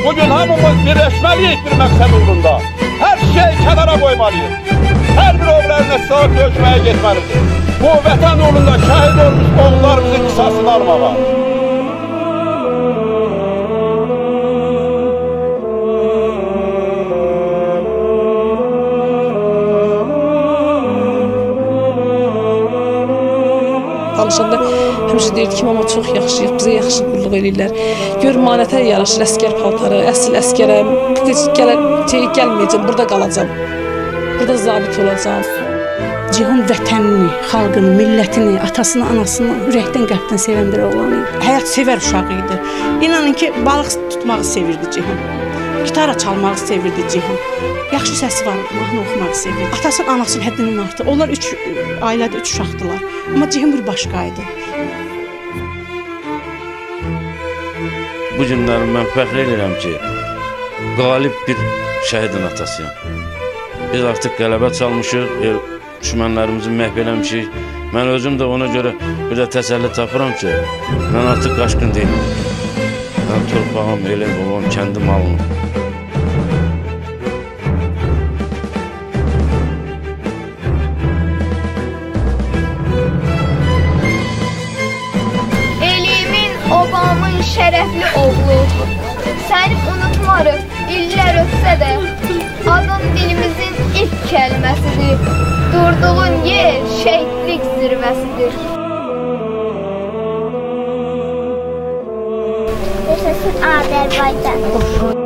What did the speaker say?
Bugün hamımız birleşmeliyiz bir məqsəd uğrunda. Her şeyi kenara koymalıyız. Her bir oğullarına sağ dökmeye gitmelidir. Bu vətən uğrunda şəhid olmuş oğullarımızın qisasını almağa. Danışanda həmişə deyirdi ki, mama çox yaxşıyıq, bizə yaxşı qulluq edirlər. Gör, manətə yaraşır əskər paltarı, əsl əskərəm, gəlməyəcəm, burada qalacam, burada zabit olacam. Cihun vətənini, xalqını, millətini, atasını, anasını ürəkdən, qəlbdən sevən bir oğlan idi. Həyat sevər uşağı idi. İnanın ki, balıq tutmağı sevirdi Cihun. Gitara çalmağı sevirdi Cihun. Yaxşı səsi var, mahnı oxumağı sevirdi. Atasının, anasının həddindən artıq. Onlar ailədə 3 uşaqdılar. Amma Cihun bir başqaydı. Bu günləri mən fəxr edirəm ki, qalib bir şəhidin atasıyam. Biz artıq qələbə çalmışıq, düşmənlərimizi məhv eləmişik. Mən özüm də ona görə bir də təsəlli tapıram ki, mən artıq qaçqın deyiləm. Mən torpağım, elim, babam, kəndi malım. Elimin, obamın şərəfli oğlu, səni unutmarıq, illər ötsə də, adın dilimizin ilk kəlməsidir. Durduğun yer şəhidlik zirvəsidir. Yaşasın Azərbaycan.